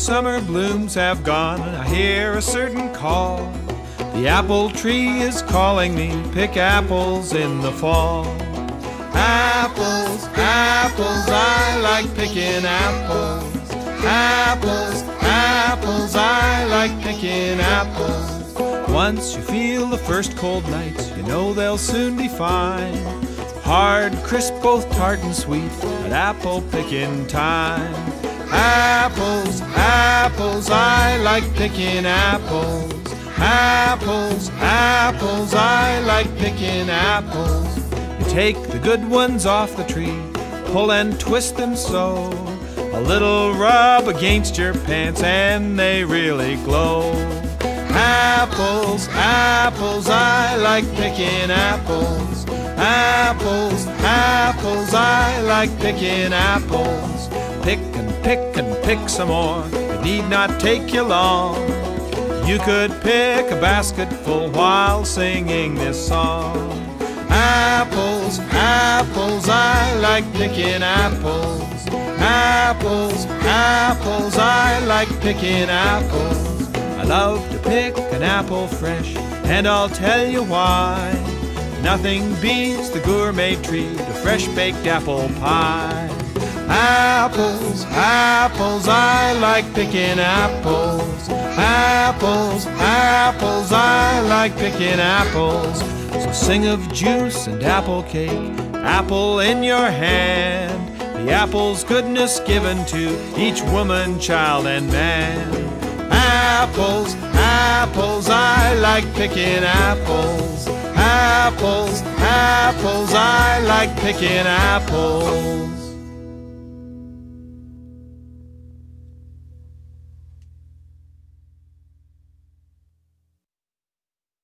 summer blooms have gone, I hear a certain call. The apple tree is calling me, pick apples in the fall. Apples, apples, I like picking apples. Apples, apples, I like picking apples. Once you feel the first cold nights, you know they'll soon be fine. Hard, crisp, both tart and sweet, at apple picking time. Apples, apples, I like picking apples. Apples, apples, I like picking apples. You take the good ones off the tree, pull and twist them so. A little rub against your pants and they really glow. Apples, apples, I like picking apples. Apples, apples, I like picking apples. Pick and pick some more, it need not take you long. You could pick a basket full while singing this song. Apples, apples, I like picking apples. Apples, apples, I like picking apples. I love to pick an apple fresh, and I'll tell you why. Nothing beats the gourmet treat, a fresh baked apple pie. Apples, apples, I like picking apples. Apples, apples, I like picking apples. So sing of juice and apple cake, apple in your hand. The apple's goodness given to each woman, child, and man. Apples, apples, I like picking apples. Apples, apples, I like picking apples.